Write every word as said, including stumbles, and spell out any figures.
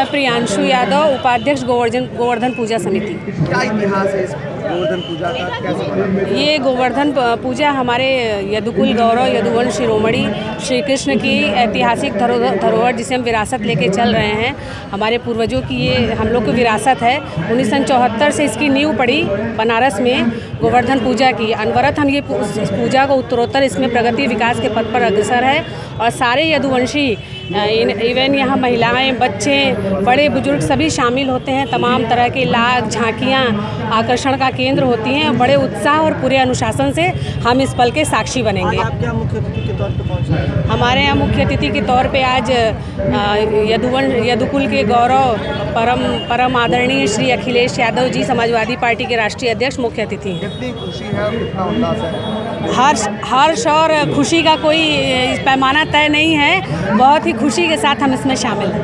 प्रियांशु यादव, उपाध्यक्ष गोवर्धन गोवर्धन पूजा समिति। क्या इतिहास है इस गोवर्धन पूजा का, कैसे बना? ये गोवर्धन पूजा हमारे यदुकुल गौरव यदुवंश शिरोमणि श्री कृष्ण की ऐतिहासिक धरोहर जिसे हम विरासत लेके चल रहे हैं। हमारे पूर्वजों की ये हम लोग की विरासत है। उन्नीस सौ चौहत्तर से इसकी नींव पड़ी बनारस में गोवर्धन पूजा की। अनवरत हम ये इस पूजा को उत्तरोत्तर इसमें प्रगति विकास के पथ पर अग्रसर है और सारे यदुवंशी इवन यहाँ महिलाएं, बच्चे, बड़े बुजुर्ग सभी शामिल होते हैं। तमाम तरह के लाग झांकियाँ आकर्षण का केंद्र होती हैं। बड़े उत्साह और पूरे अनुशासन से हम इस पल के साक्षी बनेंगे। आप क्या मुख्य अतिथि के तौर पे पहुंचे हैं? हमारे यहाँ मुख्य अतिथि के तौर पे आज यदुवंश यदुकुल के गौरव परम परम आदरणीय श्री अखिलेश यादव जी, समाजवादी पार्टी के राष्ट्रीय अध्यक्ष, मुख्य अतिथि हैं। कितनी खुशी है और कितना उल्लास है? हर्ष हर्ष और खुशी का कोई पैमाना तय नहीं है। बहुत ही खुशी के साथ हम इसमें शामिल हैं।